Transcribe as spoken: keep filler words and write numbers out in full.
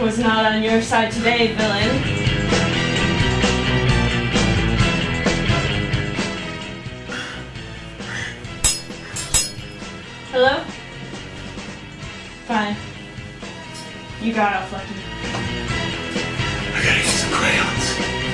was not on your side today, villain. Hello? Fine. You got off lucky. I gotta use some crayons.